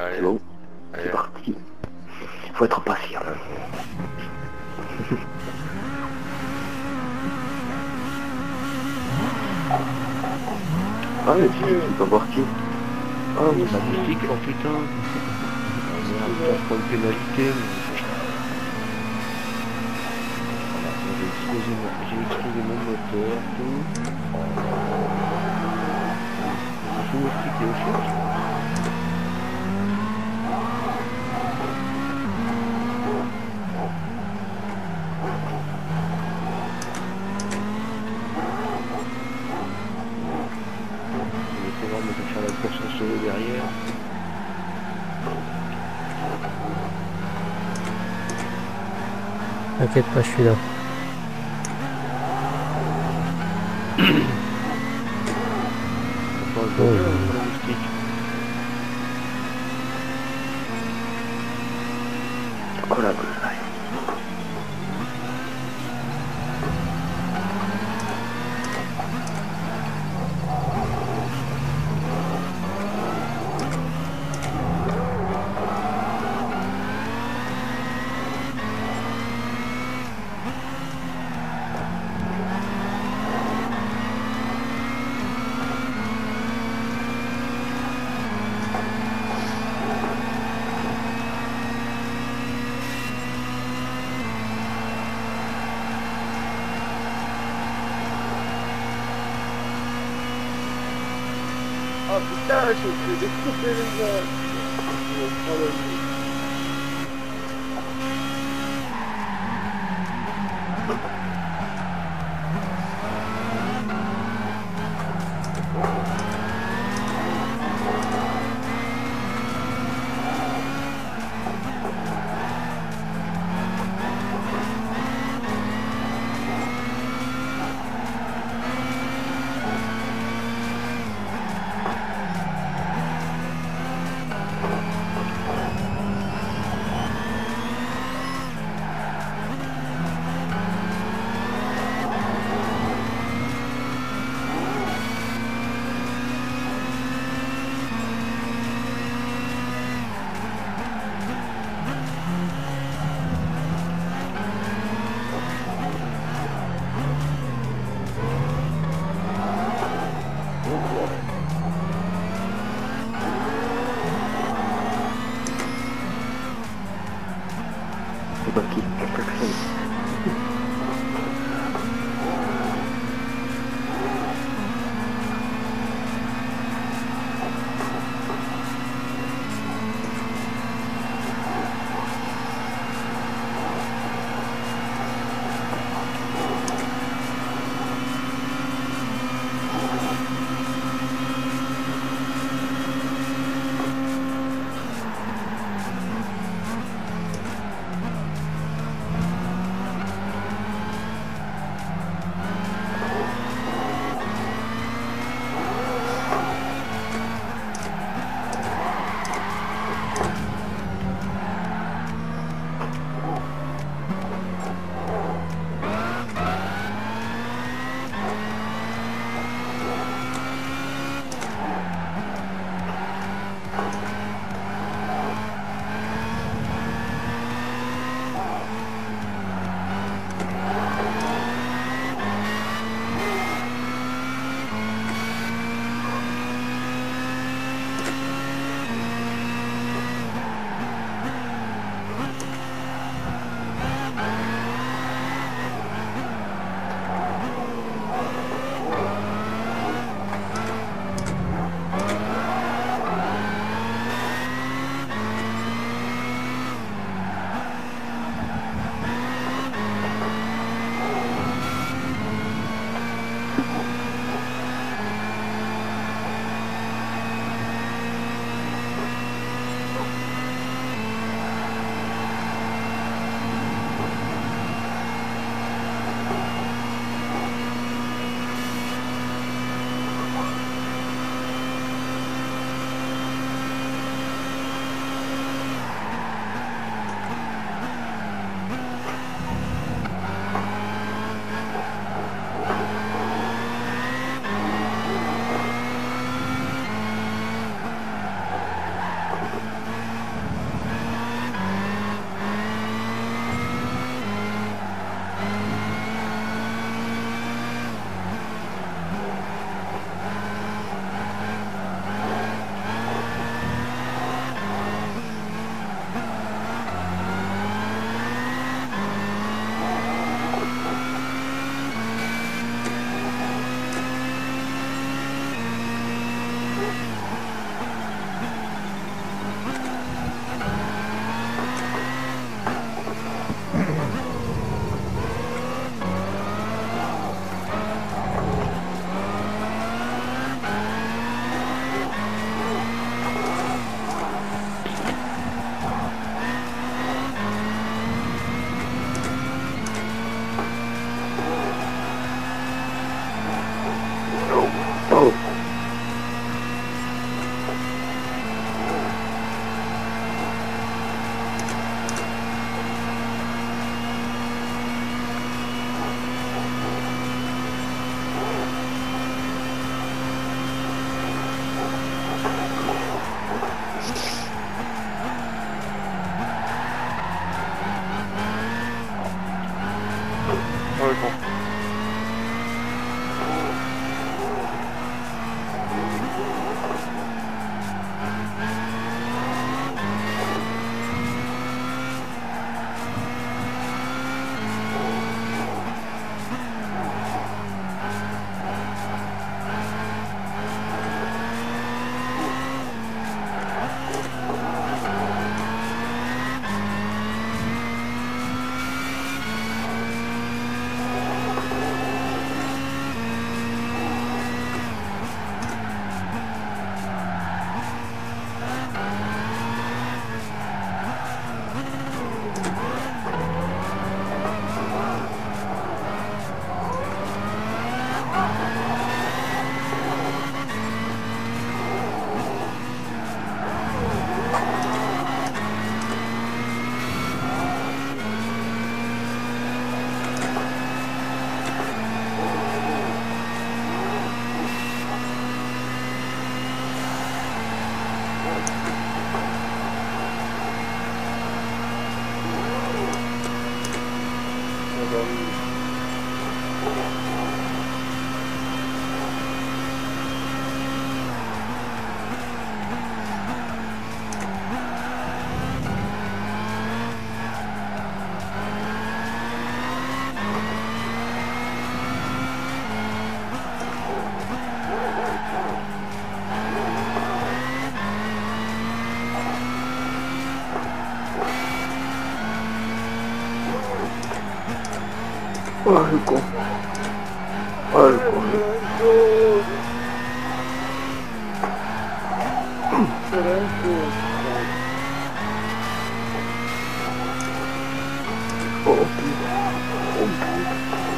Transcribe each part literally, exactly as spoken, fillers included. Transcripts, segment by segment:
Allez. C'est bon, Allez. c'est parti. Faut être patient. Ah mais si, c'est pas parti. Ah mais Magnifique, oh putain. Oh merde, putain, je prends une pénalité. Mais... Voilà, j'ai explosé, mon... j'ai explosé mon moteur, tout. Je suis moustiqué au chute. Il était voir me faire la course en solo derrière. T'inquiète pas, je suis là. Pourtant, je Oh, vois oui. bien pour le moustique. Oh la gueule. Oh putain, je vais découper les gars. Je vais prendre le... C'est pas qui, personne. Oh le con. Oh le con. Oh putain. Oh putain.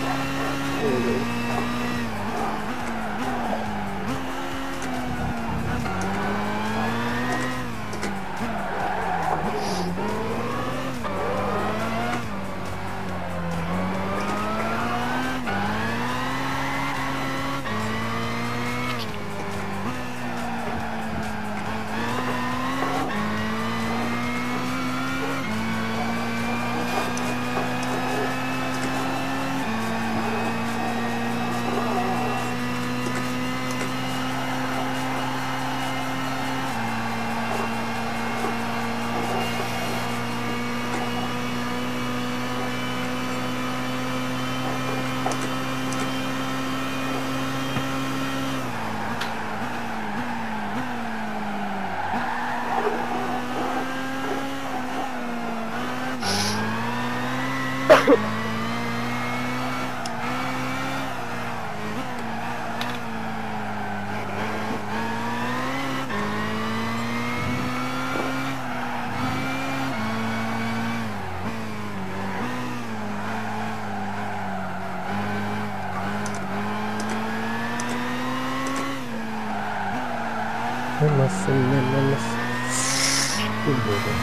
Nasıl ne nasıl bilmiyorum.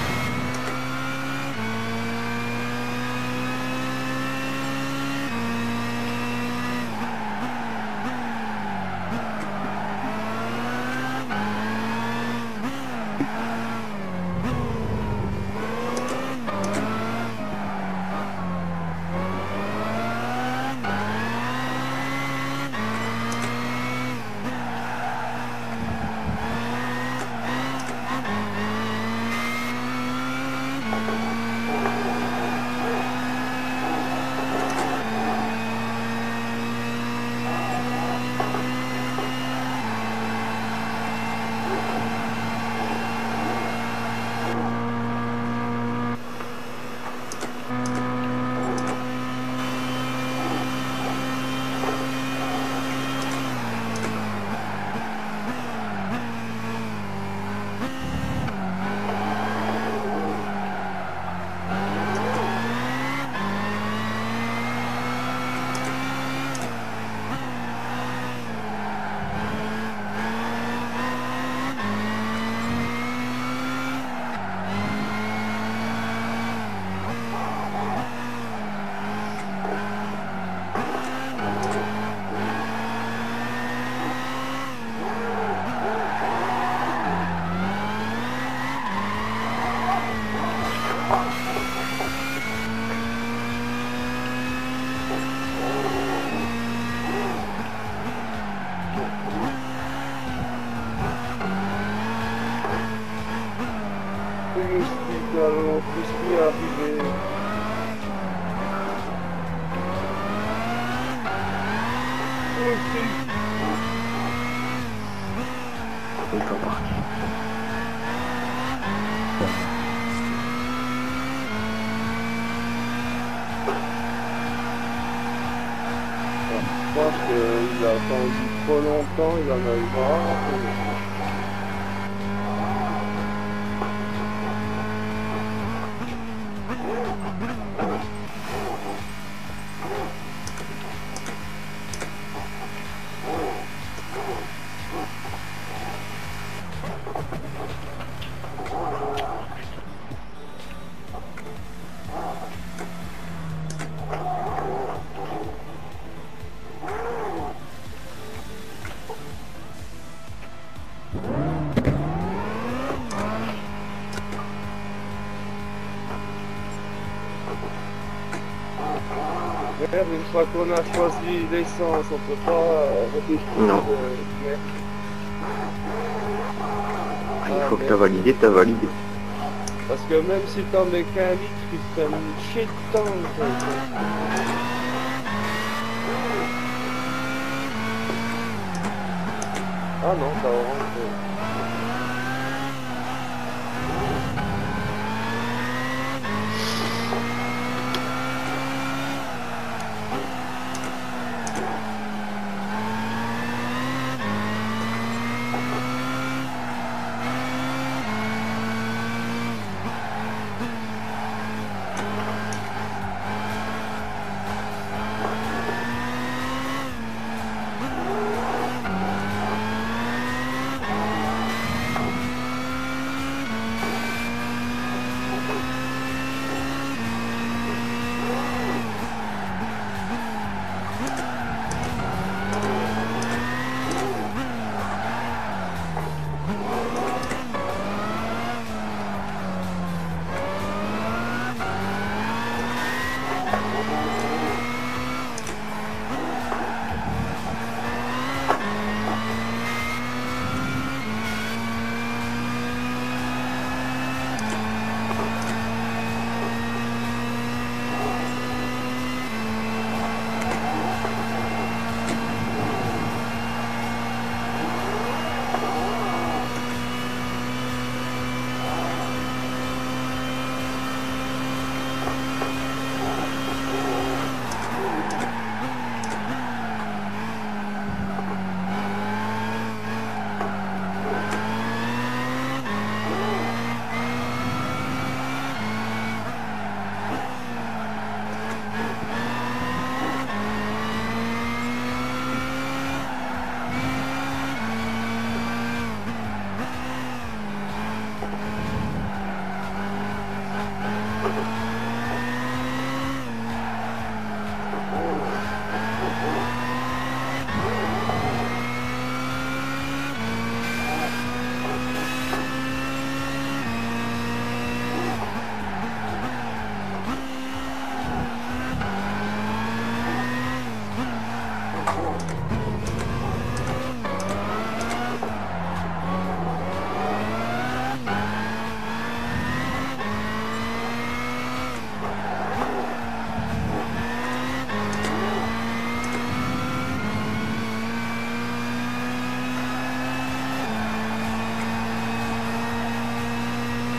allons tous y arriver. Il est embarqué. Je pense qu'il a attendu trop longtemps, il en a eu marre. Une fois qu'on a choisi l'essence, on peut pas redéfinir. Non. Euh, Ah, il faut que tu as validé, tu as validé. Parce que même si t'en mets qu'un litre, ils te prennent une chier de temps. Ah non, ça orange.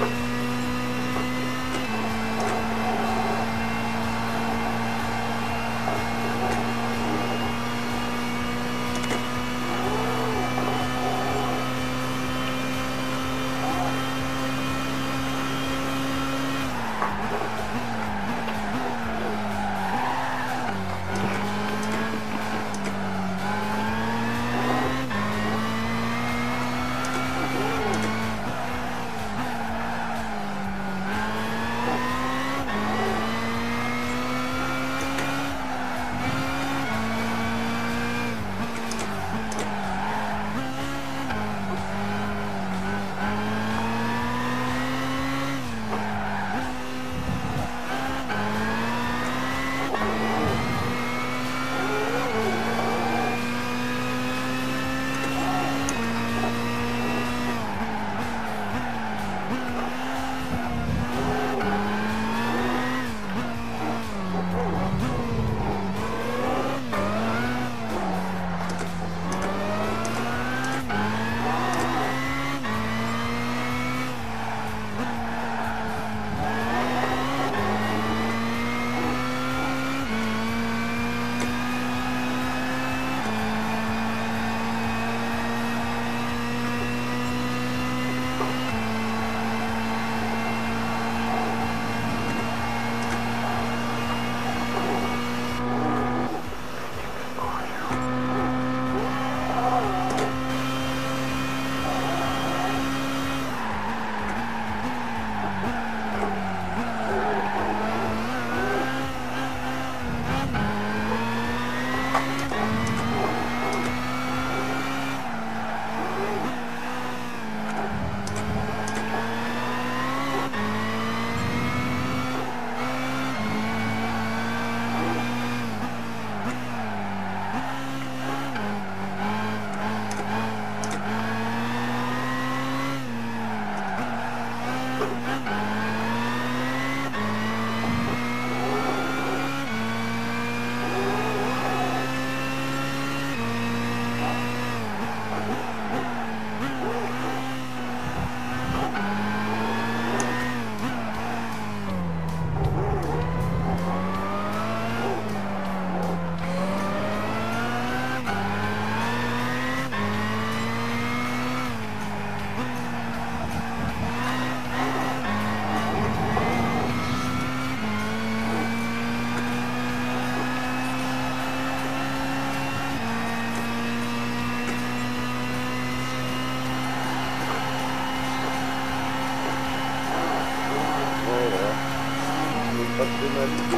pas de pénalité.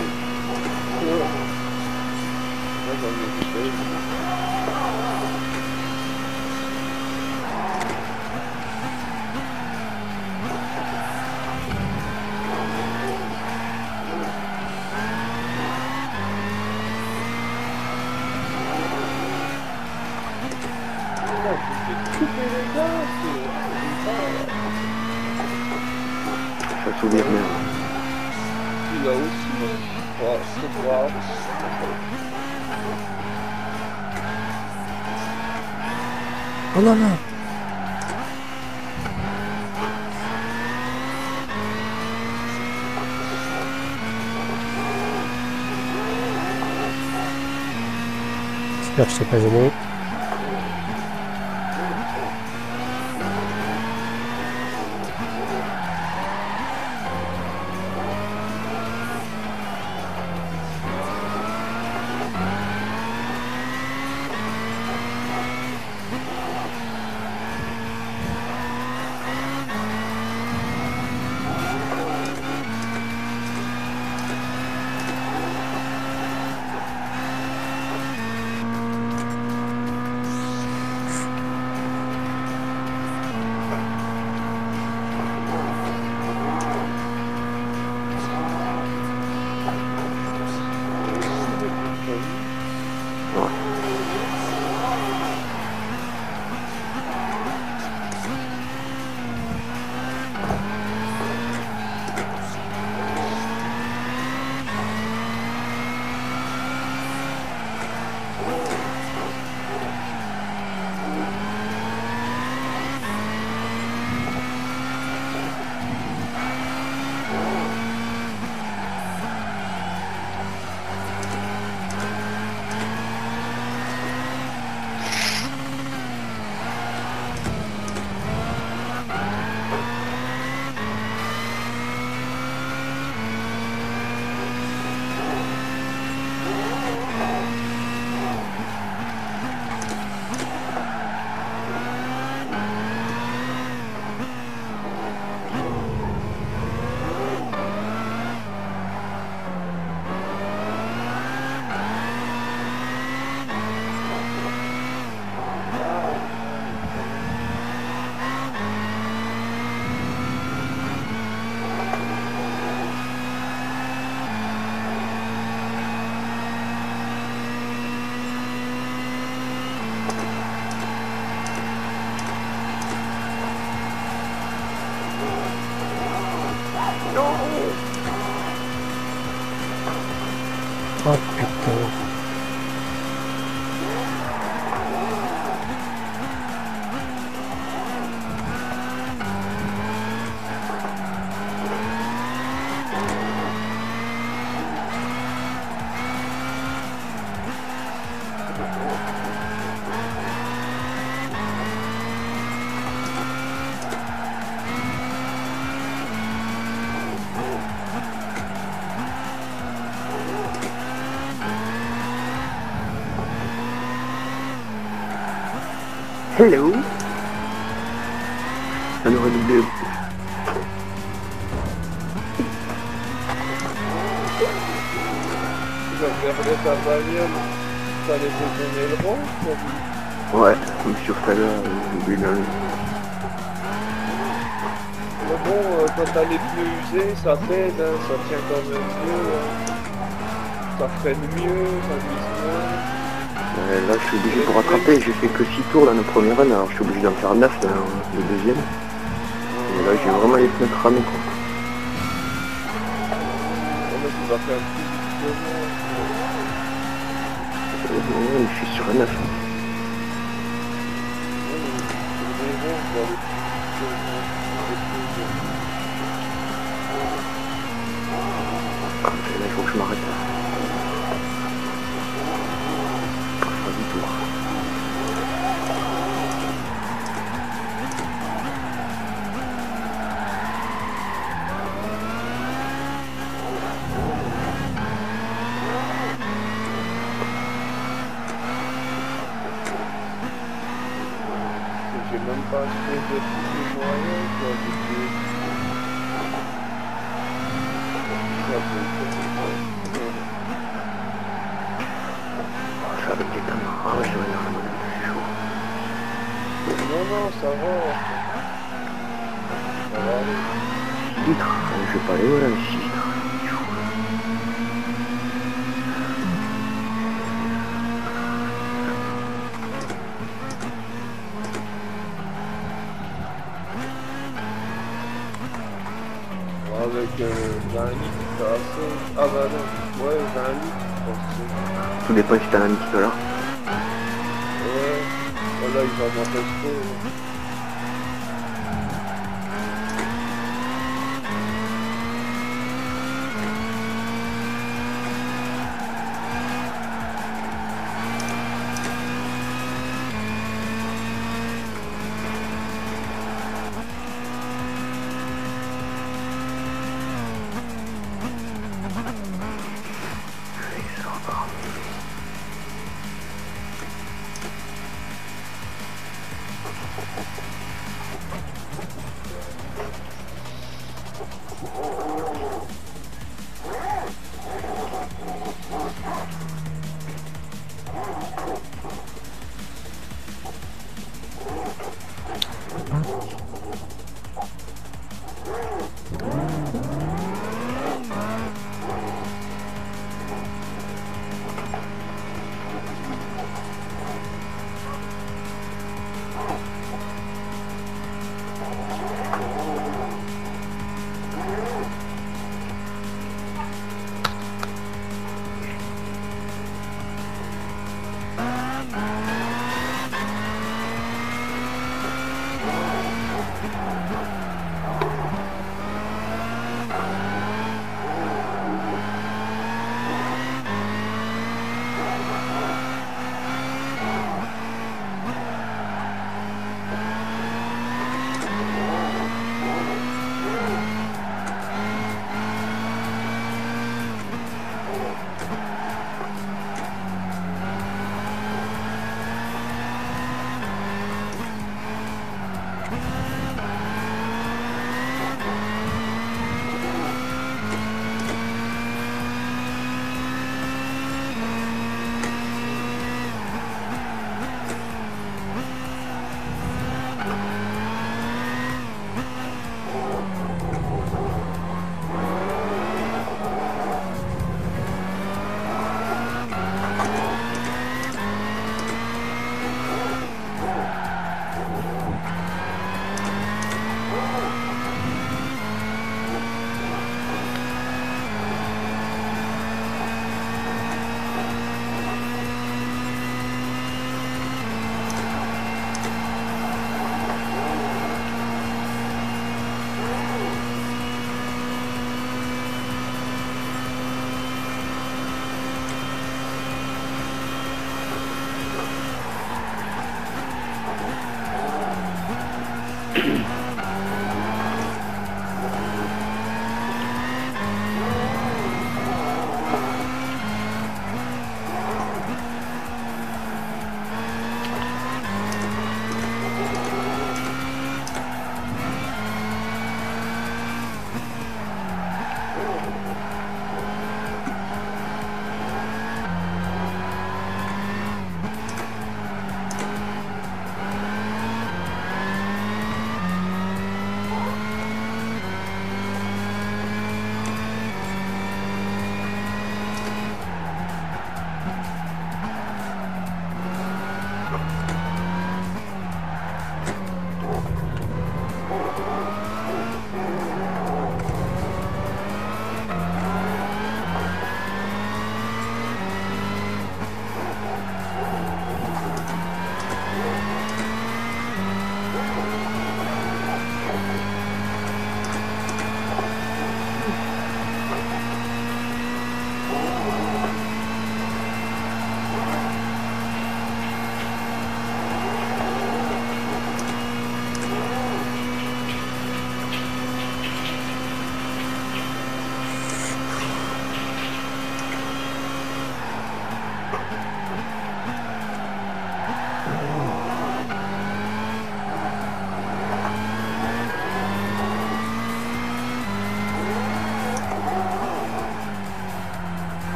Là, j'en ai fait. Couper les gars, c'est... Ça souvient bien. Il a aussi, ouais, c'est grave. Oh là là. J'espère que je t'ai pas gêné. Oh putain. Hello. Ça nous redoublé. Tu vas regarder ta bagnole, t'as laissé ton aileron, Ouais, comme sur ça là, j'ai oublié de l'enlever. mais bon, euh, quand t'as les pneus usés, ça t'aide, hein, ça tient quand même mieux, hein. Ça freine mieux, ça glisse moins. Euh, là, je suis obligé pour rattraper, j'ai fait que six tours dans le premier run, alors je suis obligé d'en faire neuf dans le deuxième. Et là, j'ai vraiment les pneus cramés, quoi. Oh, mais tu vas faire plus vite que moi. Euh, ouais, je suis sur un neuf. Ouais, mais sur les ronds, je vois les plus que moi. Ah, là, il faut que je m'arrête. Pour faire dix tours. J'ai même pas acheté de petits moyens, quoi, du coup. Ça peut être Oh, ça avec les dames. Ah ouais, je vais dans la c'est chaud. non, non, ça va. Ça va aller. six litres. Euh, Je vais pas aller où là, les six litres. C'est chaud. Avec euh, vingt litres, c'est assez. Ah bah non, ouais, vingt litres, je pense que c'est. Tout dépend si t'as un petit dollar. Ouais, voilà, il va m'en rester. Et ça repart.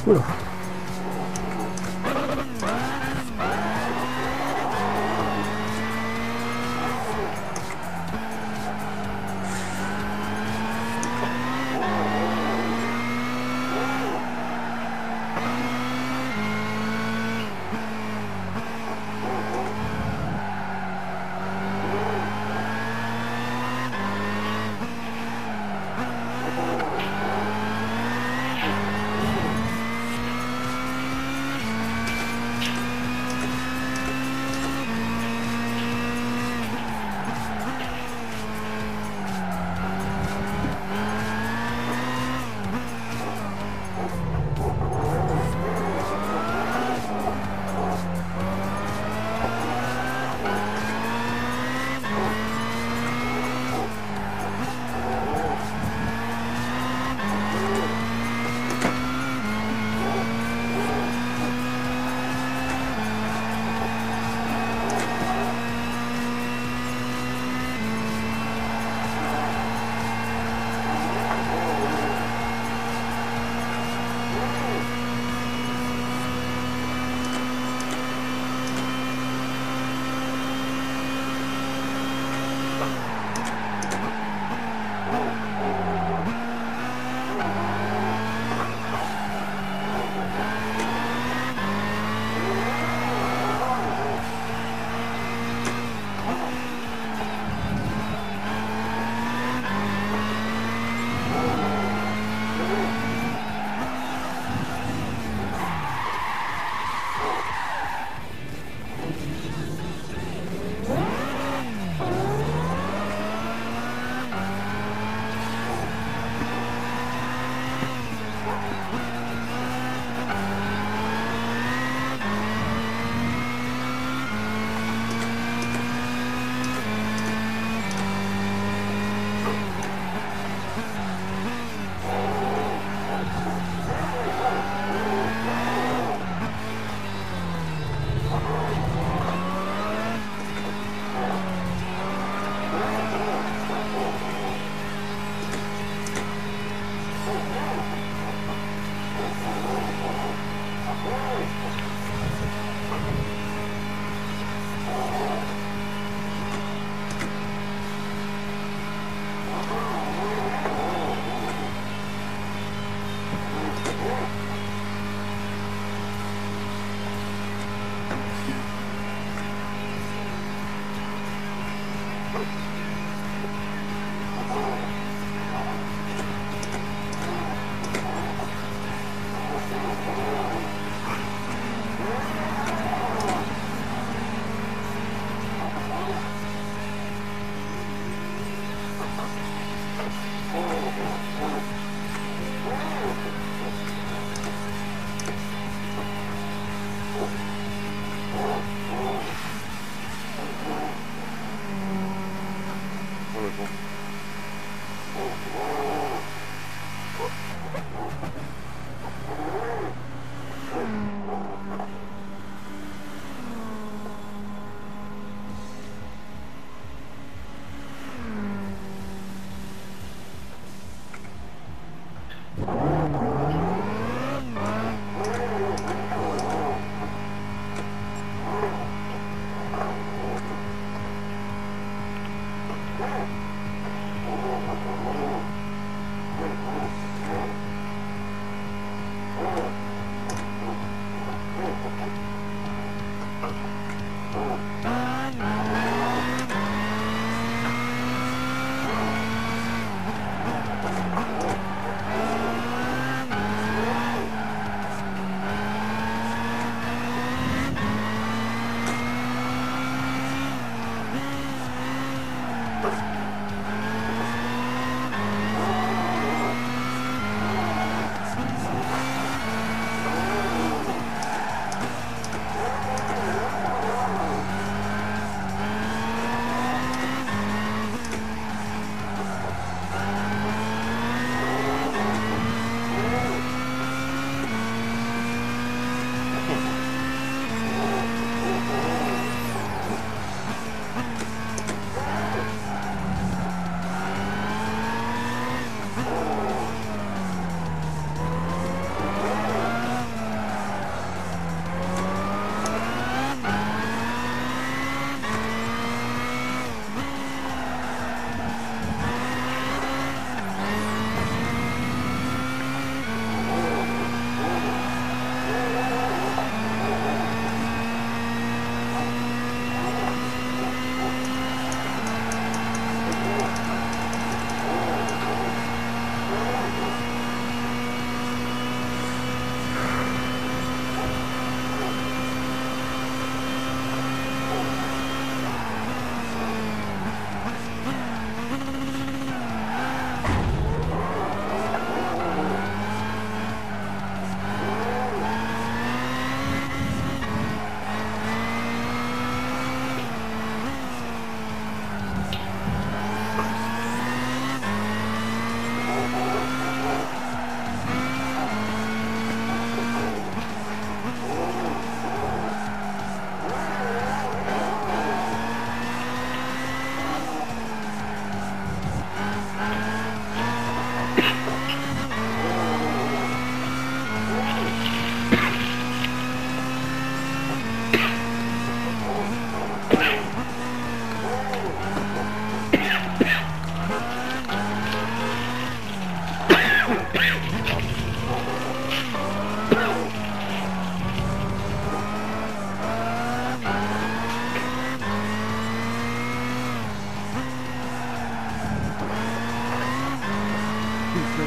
Oula.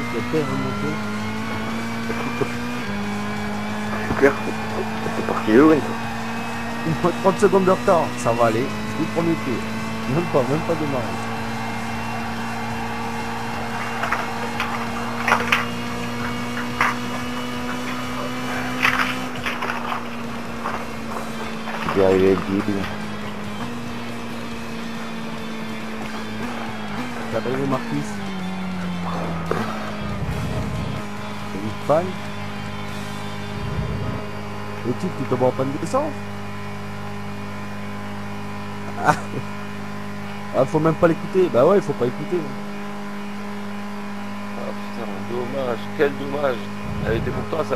fait remonter. C'est clair. C'est parti de loin, toi. Il me faut trente secondes de retard. Ça va aller. C'est le premier tour. Même pas, même pas démarré. Je vais arriver à dix. T'as arrivé Marcus. C'est une panne. Le type qui tombe en panne d'essence. Ah. Ah, faut même pas l'écouter. Bah ouais, il faut pas écouter. Ah putain, dommage, quel dommage. Elle était pour toi ça.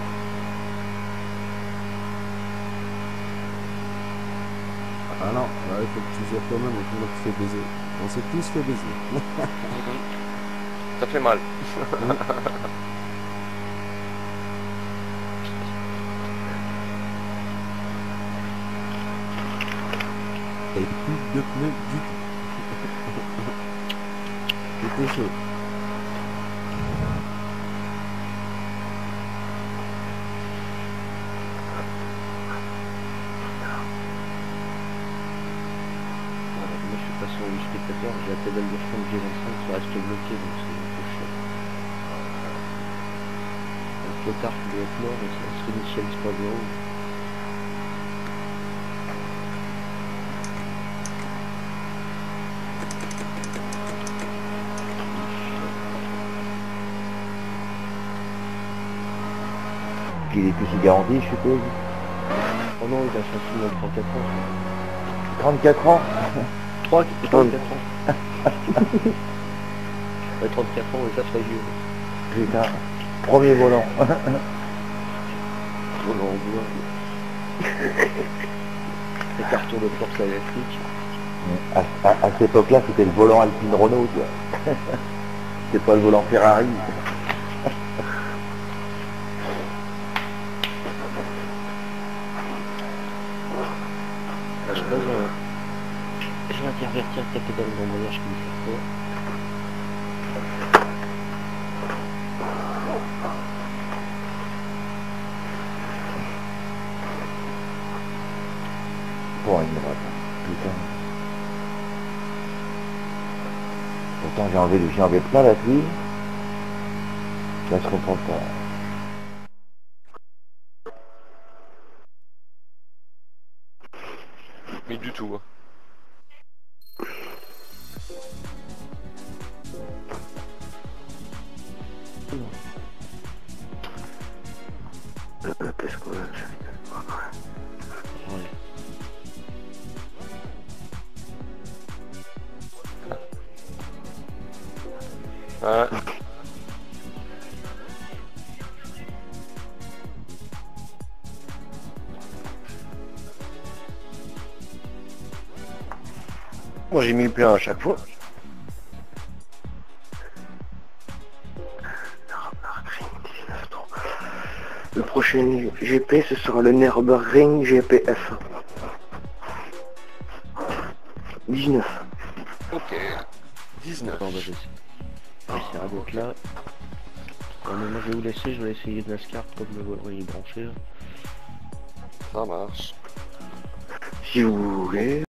Ah non, là, il faut que tu gères toi-même et tout le monde te fait baiser. On s'est tous fait baiser. Ça fait mal. Et plus de pneus du tout. C'était chaud. Voilà, moi je suis passé au spectateur, j'ai la pédale de frein G vingt-cinq, ça reste bloqué donc c'est un peu chaud. Un flotard qui doit être mort et ça se réinitialise pas bien. Il est aussi garanti, je suppose. Oh non, il a facilement trente-quatre ans. trente-quatre ans. trois, trente-quatre ans. Ouais, trente-quatre ans, et ça serait vieux. Putain, premier volant. Volant en bois. Les cartons de force électrique. À, à, à cette époque-là, c'était le volant Alpine Renault, tu vois. C'était pas le volant Ferrari. Je sais pas, je, je vais intervertir ta pédale d'embrayage qui me fait peur. Bon, il me rate. Putain. Pourtant, j'ai enlevé, j'ai enlevé plein la pluie. Là, je comprends pas. Mais du tout. Qu'est-ce qu'on a fait? Ouais. Ouais. Moi j'ai mis le plein à chaque fois. Le prochain G P ce sera le Nürburgring G P F. dix-neuf. Ok. dix-neuf. Bon, bah, j'essaie. J'essaierai d'être là. Non, mais moi je vais vous laisser, je vais essayer de NASCAR comme le volant il est branché. Ça marche. Si vous voulez.